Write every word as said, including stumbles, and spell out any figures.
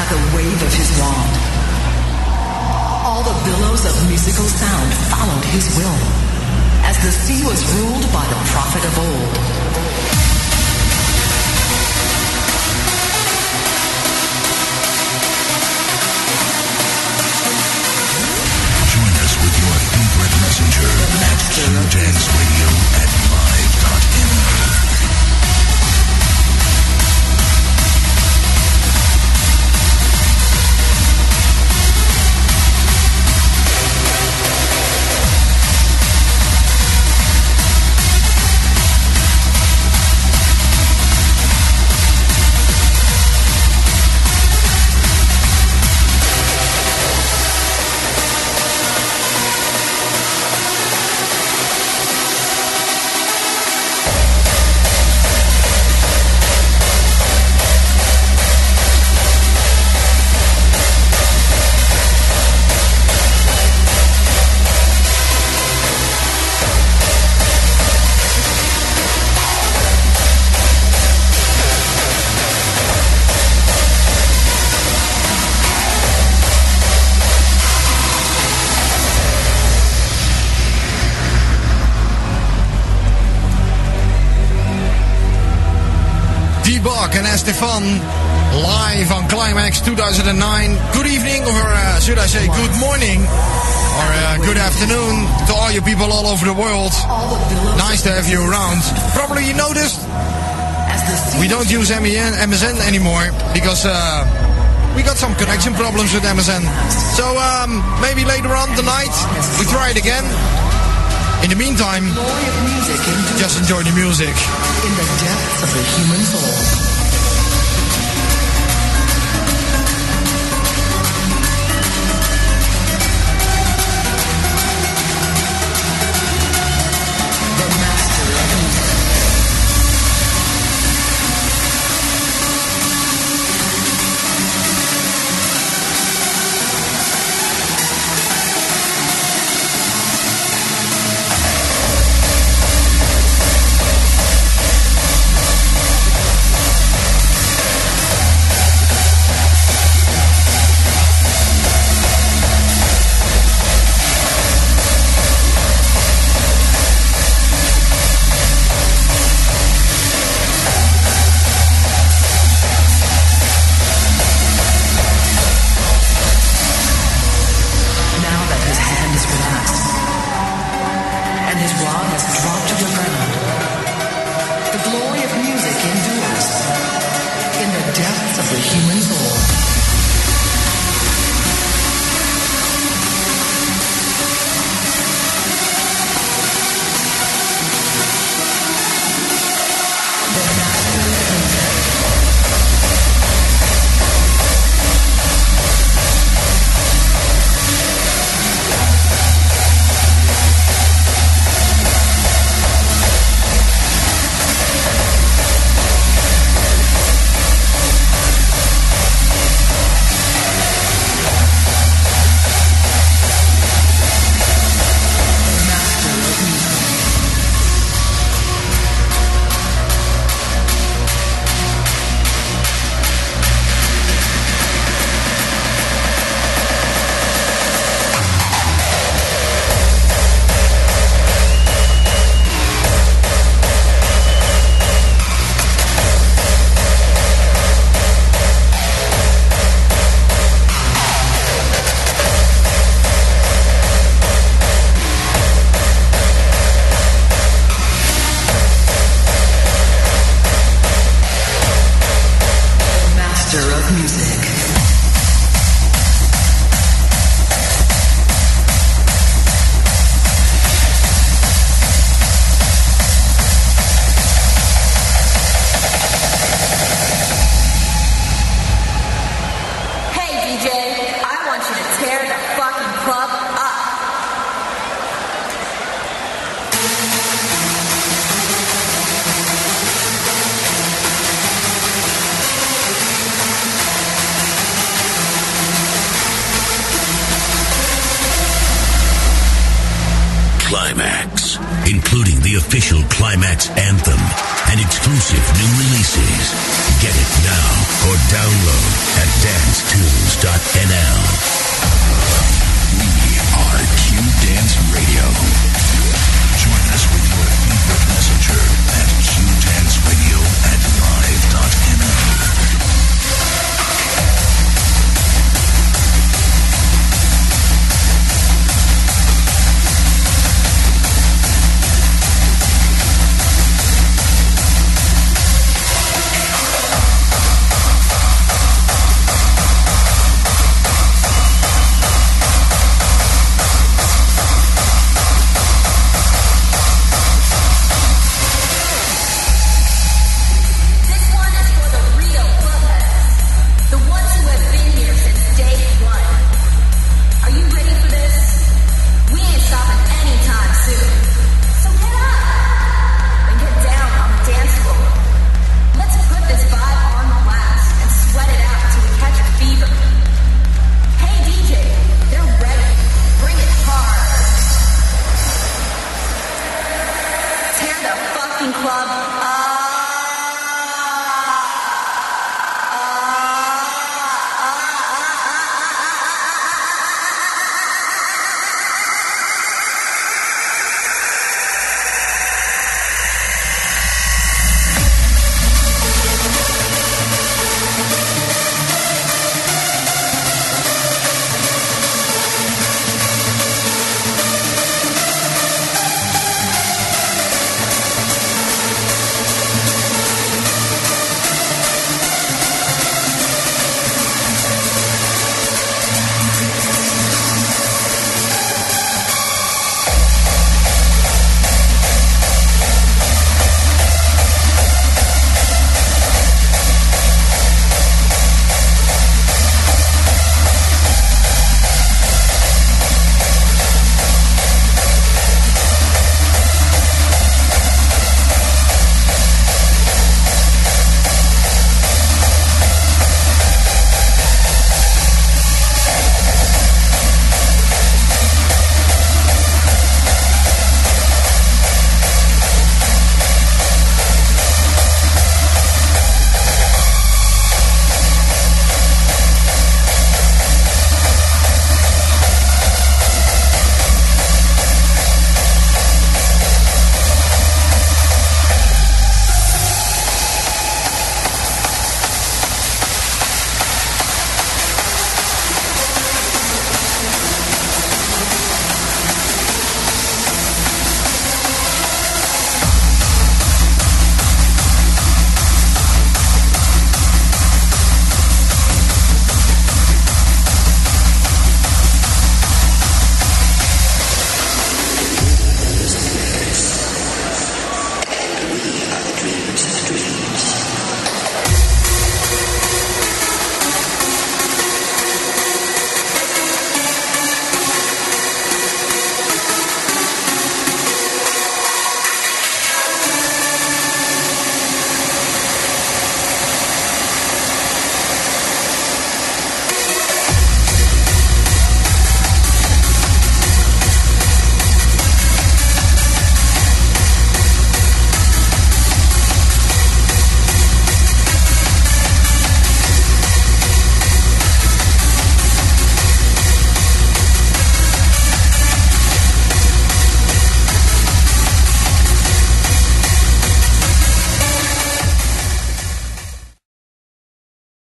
like a wave of his wand. All the billows of musical sound followed his will, as the sea was ruled by the prophet of old. Join us with your favorite messenger at Q Dance Radio at live dot m e. And Estefan, live on Climax two thousand nine. Good evening, or uh, should I say good morning, or uh, good afternoon to all you people all over the world. Nice to have you around. Probably you noticed we don't use M S N anymore because uh, we got some connection problems with M S N. So um, maybe later on tonight we try it again. In the meantime, just enjoy the music. In the depths of the human soul. including the official Climax anthem and exclusive new releases. Get it now or download at dance tunes dot n l. We are Q Dance Radio. Join us with your favorite messenger